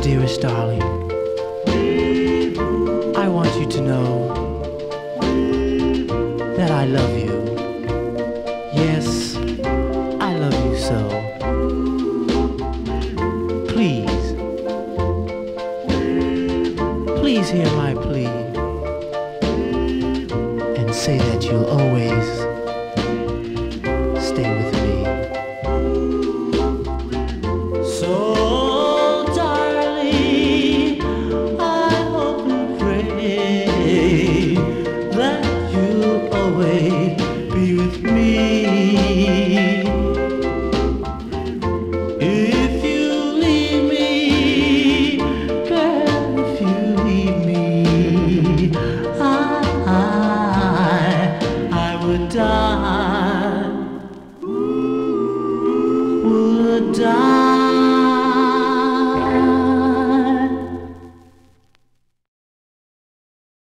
Dearest darling, I want you to know that I love you. Yes, I love you so. Please, please hear my plea and say that you'll always